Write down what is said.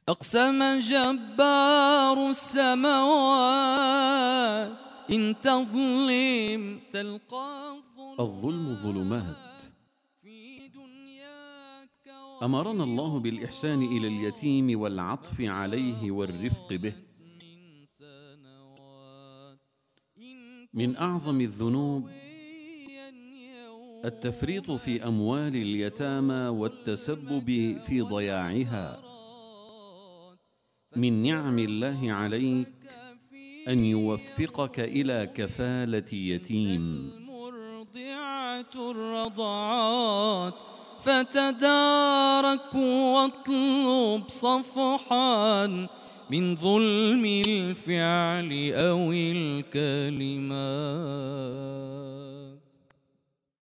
أقسم جبار السماوات إن تظلم تلقى الظلم ظلمات. أمرنا الله بالإحسان إلى اليتيم والعطف عليه والرفق به. من أعظم الذنوب التفريط في أموال اليتامى والتسبب في ضياعها. من نعم الله عليك أن يوفقك إلى كفالة يتيم. الرضعات فتدارك واطلب صفحا من ظلم الفعل أو الكلمات.